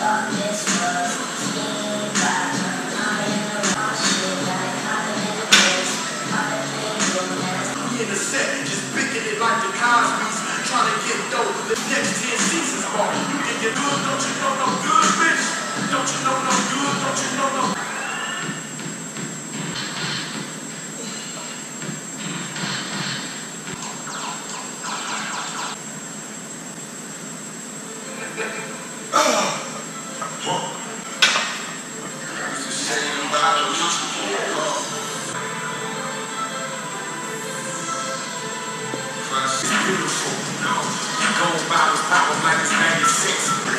In the set, just picking it like the Cosby's, trying to get dope. The next 10 seasons bar. You can get good, don't you know no good, bitch? Don't you know no good, don't you know no. Beautiful, no. Gold bottles popping like it's 96.